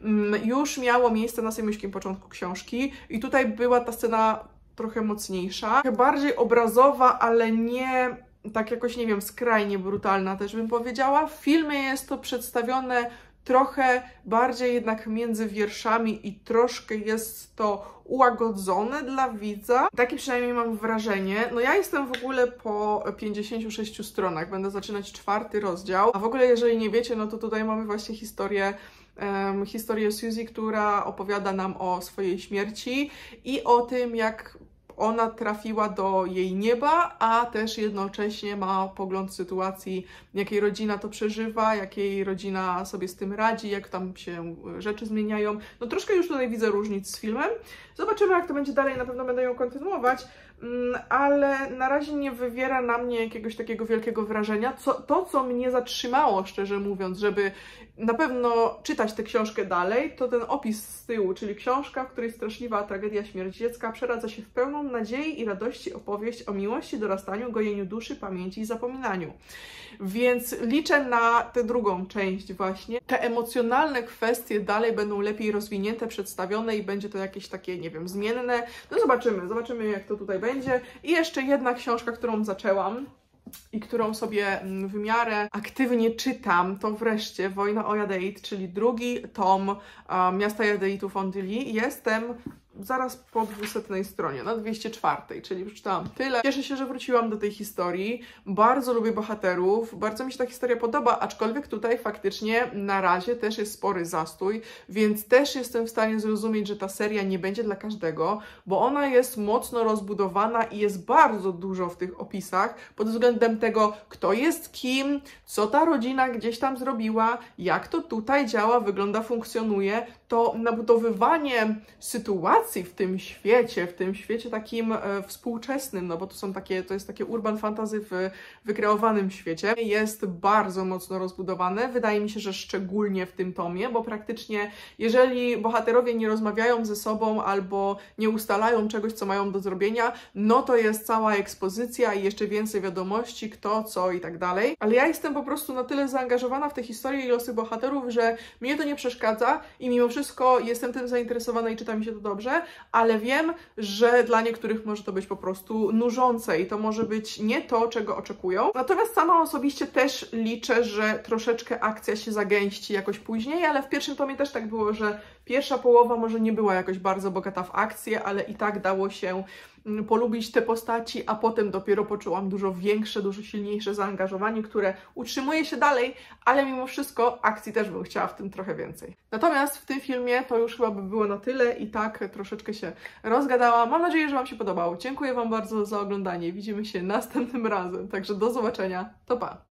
już miało miejsce na samym początku książki i tutaj była ta scena trochę mocniejsza, bardziej obrazowa, ale nie tak jakoś, nie wiem, skrajnie brutalna też bym powiedziała. W filmie jest to przedstawione trochę bardziej jednak między wierszami i troszkę jest to ułagodzone dla widza. Takie przynajmniej mam wrażenie. No ja jestem w ogóle po pięćdziesięciu sześciu stronach, będę zaczynać czwarty rozdział, a w ogóle jeżeli nie wiecie, no to tutaj mamy właśnie historię Um, historię Suzy, która opowiada nam o swojej śmierci i o tym, jak ona trafiła do jej nieba, a też jednocześnie ma pogląd sytuacji, jak jej rodzina to przeżywa, jak jej rodzina sobie z tym radzi, jak tam się rzeczy zmieniają. No troszkę już tutaj widzę różnic z filmem. Zobaczymy, jak to będzie dalej, na pewno będę ją kontynuować, ale na razie nie wywiera na mnie jakiegoś takiego wielkiego wrażenia. Co, to, co mnie zatrzymało, szczerze mówiąc, żeby na pewno czytać tę książkę dalej, to ten opis z tyłu, czyli książka, w której straszliwa tragedia śmierci dziecka przeradza się w pełną nadziei i radości opowieść o miłości, dorastaniu, gojeniu duszy, pamięci i zapominaniu. Więc liczę na tę drugą część właśnie. Te emocjonalne kwestie dalej będą lepiej rozwinięte, przedstawione i będzie to jakieś takie, nie wiem, zmienne. No zobaczymy, zobaczymy, jak to tutaj będzie. I jeszcze jedna książka, którą zaczęłam i którą sobie w miarę aktywnie czytam, to wreszcie Wojna o Jadeit, czyli drugi tom um, Miasta Jadeitów Ondyli. Jestem zaraz po dwusetnej stronie, na dwieście czwartej, czyli przeczytałam tyle. Cieszę się, że wróciłam do tej historii. Bardzo lubię bohaterów, bardzo mi się ta historia podoba, aczkolwiek tutaj faktycznie na razie też jest spory zastój, więc też jestem w stanie zrozumieć, że ta seria nie będzie dla każdego, bo ona jest mocno rozbudowana i jest bardzo dużo w tych opisach pod względem tego, kto jest kim, co ta rodzina gdzieś tam zrobiła, jak to tutaj działa, wygląda, funkcjonuje. To nabudowywanie sytuacji w tym świecie, w tym świecie takim e, współczesnym, no bo to są takie, to jest takie urban fantasy w wykreowanym świecie, jest bardzo mocno rozbudowane. Wydaje mi się, że szczególnie w tym tomie, bo praktycznie jeżeli bohaterowie nie rozmawiają ze sobą albo nie ustalają czegoś, co mają do zrobienia, no to jest cała ekspozycja i jeszcze więcej wiadomości, kto, co i tak dalej. Ale ja jestem po prostu na tyle zaangażowana w tę historię i losy bohaterów, że mnie to nie przeszkadza i mimo wszystko jestem tym zainteresowana i czyta mi się to dobrze, ale wiem, że dla niektórych może to być po prostu nużące i to może być nie to, czego oczekują. Natomiast sama osobiście też liczę, że troszeczkę akcja się zagęści jakoś później, ale w pierwszym tomie też tak było, że pierwsza połowa może nie była jakoś bardzo bogata w akcję, ale i tak dało się polubić te postaci, a potem dopiero poczułam dużo większe, dużo silniejsze zaangażowanie, które utrzymuje się dalej, ale mimo wszystko akcji też bym chciała w tym trochę więcej. Natomiast w tym filmie to już chyba by było na tyle i tak troszeczkę się rozgadałam. Mam nadzieję, że Wam się podobało. Dziękuję Wam bardzo za oglądanie. Widzimy się następnym razem, także do zobaczenia. To pa!